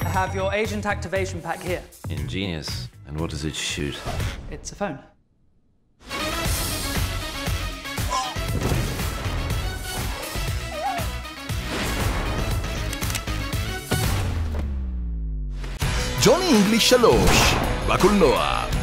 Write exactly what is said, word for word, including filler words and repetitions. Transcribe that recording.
have your agent activation pack here. Ingenious. And what does it shoot? It's a phone. ג'וני אינגליש שלוש, בקולנוע.